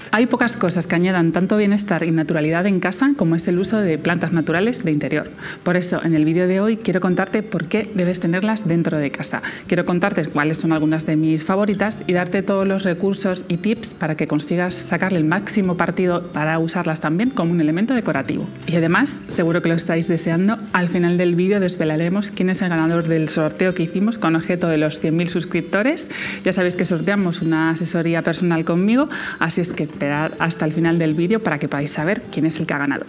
Hay pocas cosas que añadan tanto bienestar y naturalidad en casa como es el uso de plantas naturales de interior. Por eso, en el vídeo de hoy quiero contarte por qué debes tenerlas dentro de casa. Quiero contarte cuáles son algunas de mis favoritas y darte todos los recursos y tips para que consigas sacarle el máximo partido para usarlas también como un elemento decorativo. Y además, seguro que lo estáis deseando, al final del vídeo desvelaremos quién es el ganador del sorteo que hicimos con objeto de los 100.000 suscriptores. Ya sabéis que sorteamos una asesoría personal conmigo, así es que esperad hasta el final del vídeo para que podáis saber quién es el que ha ganado.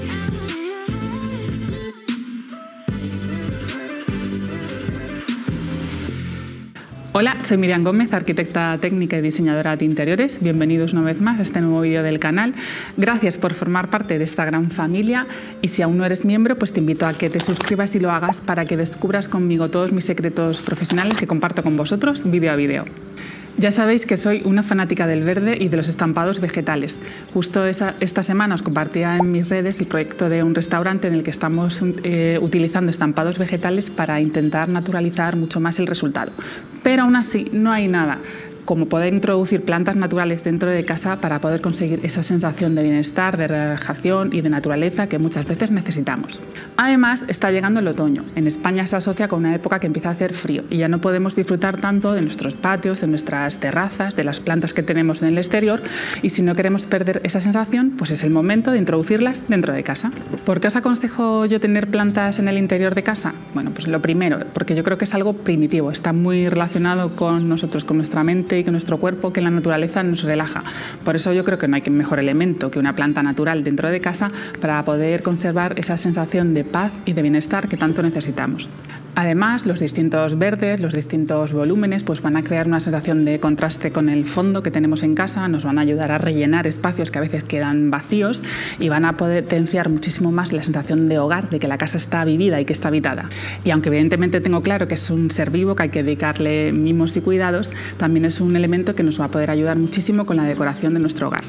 Hola, soy Miriam Gómez, arquitecta técnica y diseñadora de interiores. Bienvenidos una vez más a este nuevo vídeo del canal. Gracias por formar parte de esta gran familia y si aún no eres miembro, pues te invito a que te suscribas y lo hagas para que descubras conmigo todos mis secretos profesionales que comparto con vosotros vídeo a vídeo. Ya sabéis que soy una fanática del verde y de los estampados vegetales. Justo esta semana os compartía en mis redes el proyecto de un restaurante en el que estamos utilizando estampados vegetales para intentar naturalizar mucho más el resultado. Pero aún así no hay nada como poder introducir plantas naturales dentro de casa para poder conseguir esa sensación de bienestar, de relajación y de naturaleza que muchas veces necesitamos. Además, está llegando el otoño. En España se asocia con una época que empieza a hacer frío y ya no podemos disfrutar tanto de nuestros patios, de nuestras terrazas, de las plantas que tenemos en el exterior, y si no queremos perder esa sensación, pues es el momento de introducirlas dentro de casa. ¿Por qué os aconsejo yo tener plantas en el interior de casa? Bueno, pues lo primero, porque yo creo que es algo primitivo, está muy relacionado con nosotros, con nuestra mente y con nuestro cuerpo, que la naturaleza nos relaja. Por eso yo creo que no hay mejor elemento que una planta natural dentro de casa para poder conservar esa sensación de paz y de bienestar que tanto necesitamos. Además, los distintos verdes, los distintos volúmenes, pues van a crear una sensación de contraste con el fondo que tenemos en casa, nos van a ayudar a rellenar espacios que a veces quedan vacíos y van a potenciar muchísimo más la sensación de hogar, de que la casa está vivida y que está habitada. Y aunque evidentemente tengo claro que es un ser vivo, que hay que dedicarle mimos y cuidados, también es un elemento que nos va a poder ayudar muchísimo con la decoración de nuestro hogar.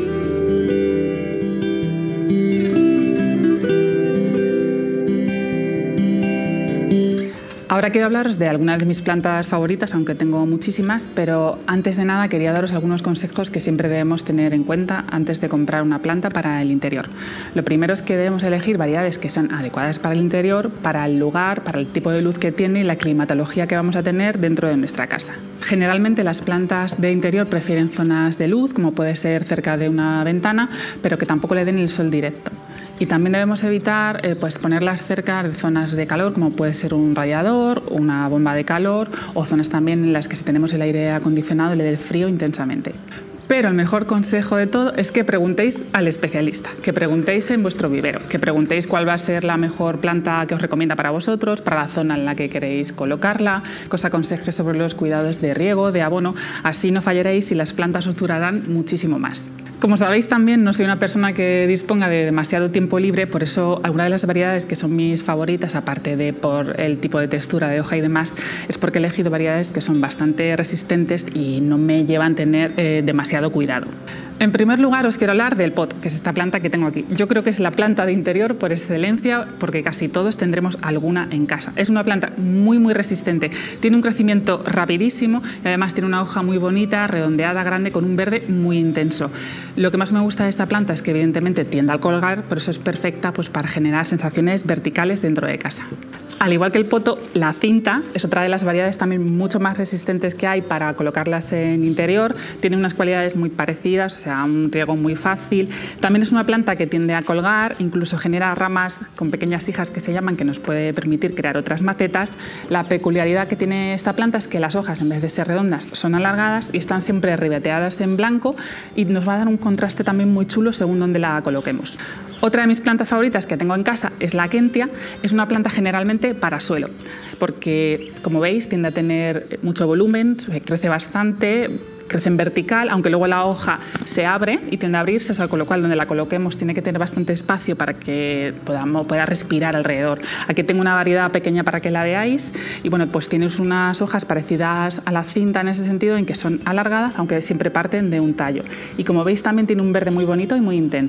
Ahora quiero hablaros de algunas de mis plantas favoritas, aunque tengo muchísimas, pero antes de nada quería daros algunos consejos que siempre debemos tener en cuenta antes de comprar una planta para el interior. Lo primero es que debemos elegir variedades que sean adecuadas para el interior, para el lugar, para el tipo de luz que tiene y la climatología que vamos a tener dentro de nuestra casa. Generalmente las plantas de interior prefieren zonas de luz, como puede ser cerca de una ventana, pero que tampoco le den el sol directo. Y también debemos evitar ponerlas cerca de zonas de calor, como puede ser un radiador, una bomba de calor o zonas también en las que si tenemos el aire acondicionado le dé frío intensamente. Pero el mejor consejo de todo es que preguntéis al especialista, que preguntéis en vuestro vivero, que preguntéis cuál va a ser la mejor planta que os recomienda para vosotros, para la zona en la que queréis colocarla, que os aconseje sobre los cuidados de riego, de abono, así no fallaréis y las plantas os durarán muchísimo más. Como sabéis, también no soy una persona que disponga de demasiado tiempo libre, por eso algunas de las variedades que son mis favoritas, aparte de por el tipo de textura de hoja y demás, es porque he elegido variedades que son bastante resistentes y no me llevan a tener demasiado cuidado. En primer lugar os quiero hablar del pot, que es esta planta que tengo aquí. Yo creo que es la planta de interior por excelencia porque casi todos tendremos alguna en casa. Es una planta muy resistente, tiene un crecimiento rapidísimo y además tiene una hoja muy bonita, redondeada, grande, con un verde muy intenso. Lo que más me gusta de esta planta es que evidentemente tiende a colgar, por eso es perfecta para generar sensaciones verticales dentro de casa. Al igual que el poto, la cinta es otra de las variedades también mucho más resistentes que hay para colocarlas en interior. Tiene unas cualidades muy parecidas, o sea, un riego muy fácil. También es una planta que tiende a colgar, incluso genera ramas con pequeñas hijas que se llaman, que nos puede permitir crear otras macetas. La peculiaridad que tiene esta planta es que las hojas, en vez de ser redondas, son alargadas y están siempre ribeteadas en blanco y nos va a dar un contraste también muy chulo según donde la coloquemos. Otra de mis plantas favoritas que tengo en casa es la Kentia. Es una planta generalmente para suelo, porque como veis tiende a tener mucho volumen, crece bastante, crece en vertical, aunque luego la hoja se abre y tiende a abrirse, o sea, con lo cual donde la coloquemos tiene que tener bastante espacio para que pueda respirar alrededor. Aquí tengo una variedad pequeña para que la veáis y bueno, pues tienes unas hojas parecidas a la cinta en ese sentido, en que son alargadas, aunque siempre parten de un tallo. Y como veis también tiene un verde muy bonito y muy intenso.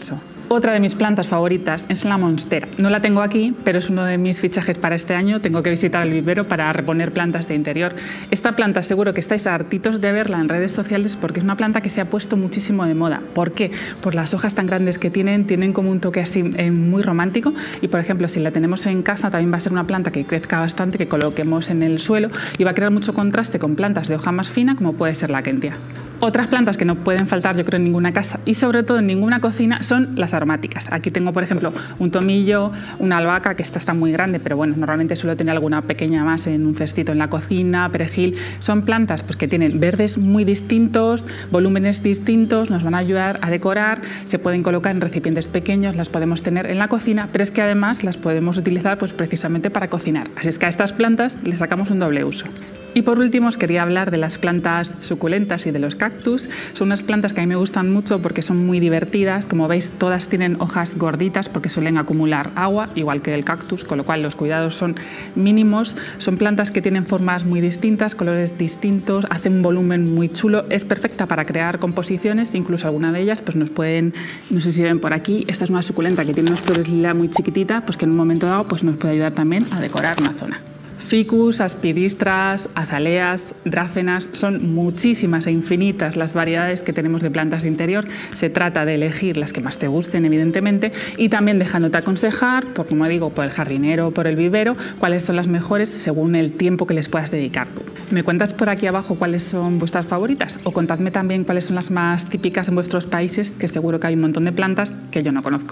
Otra de mis plantas favoritas es la monstera. No la tengo aquí, pero es uno de mis fichajes para este año. Tengo que visitar el vivero para reponer plantas de interior. Esta planta seguro que estáis hartitos de verla en redes sociales porque es una planta que se ha puesto muchísimo de moda. ¿Por qué? Por las hojas tan grandes que tienen como un toque así muy romántico y, por ejemplo, si la tenemos en casa también va a ser una planta que crezca bastante, que coloquemos en el suelo y va a crear mucho contraste con plantas de hoja más fina como puede ser la Kentia. Otras plantas que no pueden faltar, yo creo, en ninguna casa y sobre todo en ninguna cocina son las aromáticas. Aquí tengo, por ejemplo, un tomillo, una albahaca, que esta está muy grande, pero bueno, normalmente suelo tener alguna pequeña más en un cestito en la cocina, perejil. Son plantas pues, que tienen verdes muy distintos, volúmenes distintos, nos van a ayudar a decorar, se pueden colocar en recipientes pequeños, las podemos tener en la cocina, pero es que además las podemos utilizar pues, precisamente para cocinar. Así es que a estas plantas les sacamos un doble uso. Y por último os quería hablar de las plantas suculentas y de los cactus. Son unas plantas que a mí me gustan mucho porque son muy divertidas. Como veis, todas tienen hojas gorditas porque suelen acumular agua, igual que el cactus, con lo cual los cuidados son mínimos. Son plantas que tienen formas muy distintas, colores distintos, hacen un volumen muy chulo. Es perfecta para crear composiciones, incluso alguna de ellas pues nos pueden, no sé si ven por aquí, esta es una suculenta que tiene unas flores lila muy chiquititas, pues que en un momento dado pues nos puede ayudar también a decorar una zona. Ficus, aspidistras, azaleas, drácenas, son muchísimas e infinitas las variedades que tenemos de plantas de interior. Se trata de elegir las que más te gusten, evidentemente, y también dejándote aconsejar, por, como digo, por el jardinero o por el vivero, cuáles son las mejores según el tiempo que les puedas dedicar tú. ¿Me cuentas por aquí abajo cuáles son vuestras favoritas? O contadme también cuáles son las más típicas en vuestros países, que seguro que hay un montón de plantas que yo no conozco.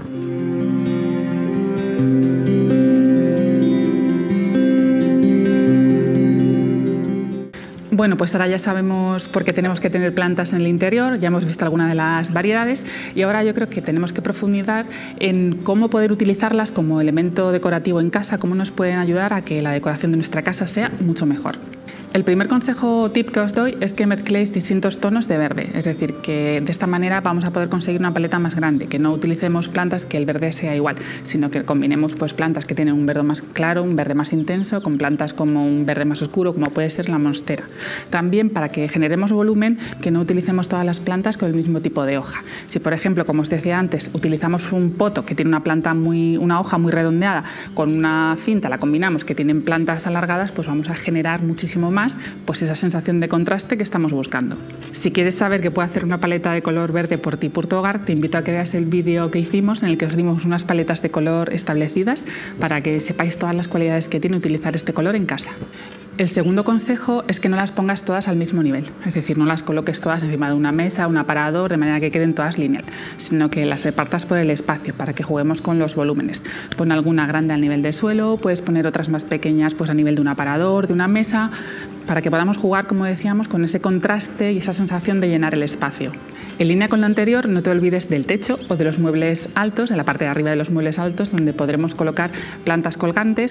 Bueno, pues ahora ya sabemos por qué tenemos que tener plantas en el interior, ya hemos visto algunas de las variedades y ahora yo creo que tenemos que profundizar en cómo poder utilizarlas como elemento decorativo en casa, cómo nos pueden ayudar a que la decoración de nuestra casa sea mucho mejor. El primer consejo tip que os doy es que mezcléis distintos tonos de verde, es decir, que de esta manera vamos a poder conseguir una paleta más grande, que no utilicemos plantas que el verde sea igual, sino que combinemos pues, plantas que tienen un verde más claro, un verde más intenso, con plantas como un verde más oscuro, como puede ser la monstera. También para que generemos volumen, que no utilicemos todas las plantas con el mismo tipo de hoja. Si, por ejemplo, como os decía antes, utilizamos un poto que tiene una hoja muy redondeada, con una cinta la combinamos que tienen plantas alargadas, pues vamos a generar muchísimo más pues esa sensación de contraste que estamos buscando. Si quieres saber qué puede hacer una paleta de color verde por ti y por tu hogar, te invito a que veas el vídeo que hicimos en el que os dimos unas paletas de color establecidas para que sepáis todas las cualidades que tiene utilizar este color en casa. El segundo consejo es que no las pongas todas al mismo nivel, es decir, no las coloques todas encima de una mesa, un aparador, de manera que queden todas lineal, sino que las repartas por el espacio para que juguemos con los volúmenes. Pon alguna grande al nivel del suelo, puedes poner otras más pequeñas pues a nivel de un aparador, de una mesa, para que podamos jugar, como decíamos, con ese contraste y esa sensación de llenar el espacio. En línea con lo anterior, no te olvides del techo o de los muebles altos, de la parte de arriba de los muebles altos, donde podremos colocar plantas colgantes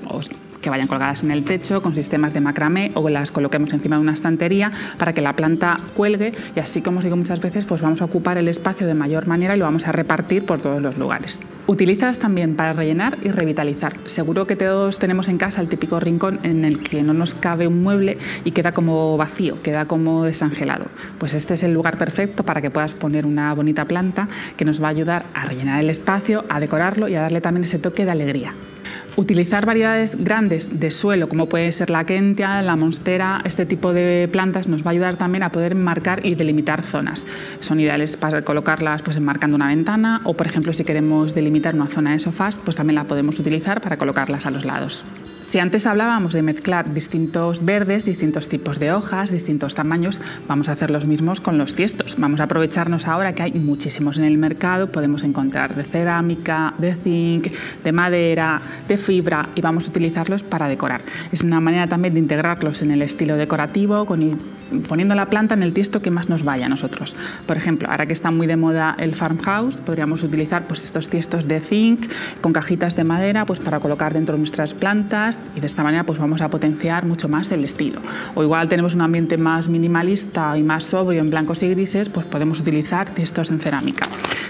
que vayan colgadas en el techo con sistemas de macramé o las coloquemos encima de una estantería para que la planta cuelgue y así, como os digo muchas veces, pues vamos a ocupar el espacio de mayor manera y lo vamos a repartir por todos los lugares. Utilízalas también para rellenar y revitalizar. Seguro que todos tenemos en casa el típico rincón en el que no nos cabe un mueble y queda como vacío, queda como desangelado. Pues este es el lugar perfecto para que puedas poner una bonita planta que nos va a ayudar a rellenar el espacio, a decorarlo y a darle también ese toque de alegría. Utilizar variedades grandes de suelo, como puede ser la Kentia, la monstera, este tipo de plantas nos va a ayudar también a poder marcar y delimitar zonas. Son ideales para colocarlas pues, enmarcando una ventana o, por ejemplo, si queremos delimitar una zona de sofás, pues también la podemos utilizar para colocarlas a los lados. Si antes hablábamos de mezclar distintos verdes, distintos tipos de hojas, distintos tamaños, vamos a hacer los mismos con los tiestos. Vamos a aprovecharnos ahora que hay muchísimos en el mercado, podemos encontrar de cerámica, de zinc, de madera, de fibra y vamos a utilizarlos para decorar. Es una manera también de integrarlos en el estilo decorativo, poniendo la planta en el tiesto que más nos vaya a nosotros. Por ejemplo, ahora que está muy de moda el farmhouse, podríamos utilizar pues, estos tiestos de zinc con cajitas de madera pues, para colocar dentro de nuestras plantas y de esta manera pues, vamos a potenciar mucho más el estilo. O igual tenemos un ambiente más minimalista y más sobrio en blancos y grises, pues podemos utilizar tiestos en cerámica.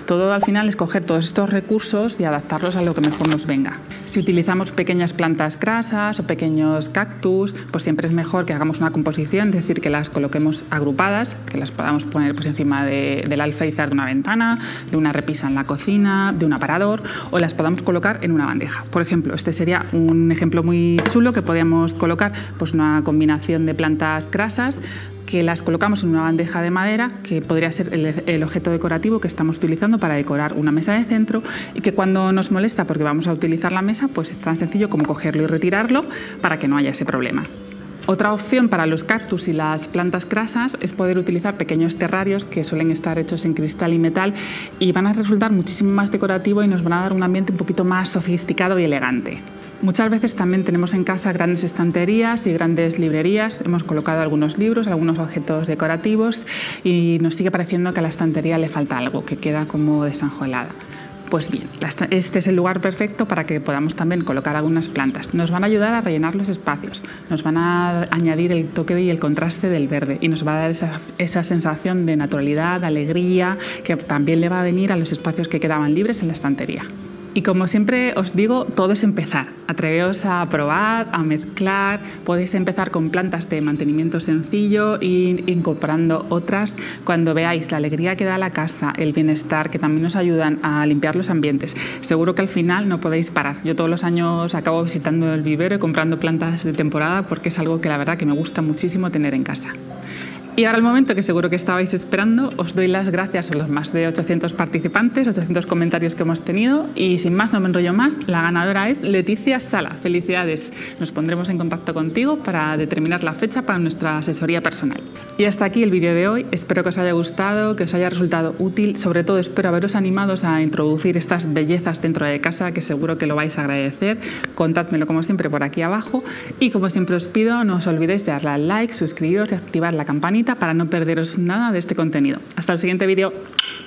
Todo al final es coger todos estos recursos y adaptarlos a lo que mejor nos venga. Si utilizamos pequeñas plantas grasas o pequeños cactus, pues siempre es mejor que hagamos una composición, es decir, que las coloquemos agrupadas, que las podamos poner pues encima del alféizar de una ventana, de una repisa en la cocina, de un aparador, o las podamos colocar en una bandeja. Por ejemplo, este sería un ejemplo muy chulo que podríamos colocar pues una combinación de plantas grasas que las colocamos en una bandeja de madera, que podría ser el objeto decorativo que estamos utilizando para decorar una mesa de centro, y que cuando nos molesta porque vamos a utilizar la mesa, pues es tan sencillo como cogerlo y retirarlo para que no haya ese problema. Otra opción para los cactus y las plantas grasas es poder utilizar pequeños terrarios que suelen estar hechos en cristal y metal y van a resultar muchísimo más decorativo y nos van a dar un ambiente un poquito más sofisticado y elegante. Muchas veces también tenemos en casa grandes estanterías y grandes librerías. Hemos colocado algunos libros, algunos objetos decorativos y nos sigue pareciendo que a la estantería le falta algo, que queda como desangelada. Pues bien, este es el lugar perfecto para que podamos también colocar algunas plantas. Nos van a ayudar a rellenar los espacios, nos van a añadir el toque y el contraste del verde y nos va a dar esa sensación de naturalidad, de alegría, que también le va a venir a los espacios que quedaban libres en la estantería. Y como siempre os digo, todo es empezar. Atreveos a probar, a mezclar. Podéis empezar con plantas de mantenimiento sencillo e ir incorporando otras. Cuando veáis la alegría que da la casa, el bienestar, que también nos ayudan a limpiar los ambientes, seguro que al final no podéis parar. Yo todos los años acabo visitando el vivero y comprando plantas de temporada porque es algo que la verdad que me gusta muchísimo tener en casa. Y ahora el momento que seguro que estabais esperando, os doy las gracias a los más de 800 participantes, 800 comentarios que hemos tenido y sin más, no me enrollo más, la ganadora es Leticia Sala. Felicidades, nos pondremos en contacto contigo para determinar la fecha para nuestra asesoría personal. Y hasta aquí el vídeo de hoy, espero que os haya gustado, que os haya resultado útil, sobre todo espero haberos animados a introducir estas bellezas dentro de casa, que seguro que lo vais a agradecer. Contádmelo como siempre por aquí abajo y como siempre os pido, no os olvidéis de darle al like, suscribiros y activar la campanita para no perderos nada de este contenido. Hasta el siguiente vídeo.